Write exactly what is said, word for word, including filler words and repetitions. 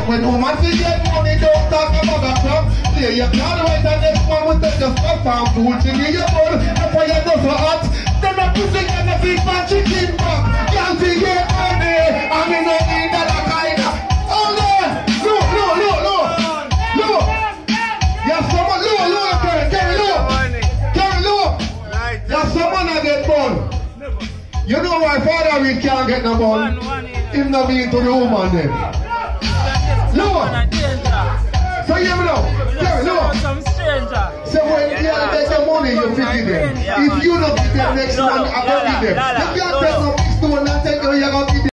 When woman see get money, don't talk about a crap. Say you can't wait and next one will take your stuff and food to give you bun. The fire does so hot. Then I put it in the big man chicken back. Can't see get money. I mean no need that kind of. Oh no! Look, look, look, look. Look. Yes, someone, look, look, Karen, Karen, look. Karen, look. Yes, someone that get born. You know why Father we can't get no bun? Him not being to the woman then. Look. So you know, Karen, look. So when you take the money, you pity them. If you don't give them next month, I will give them. If you take some next one and take you, you going to give them.